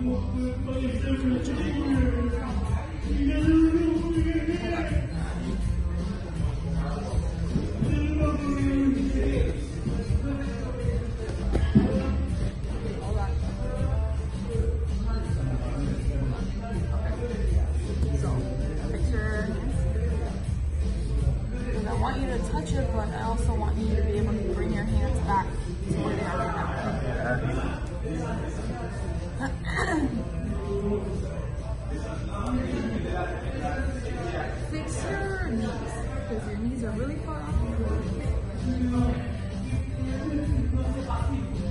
Touch it, but I also want you to be able to bring your hands back to where they are now. Fix your knees, because your knees are really far off.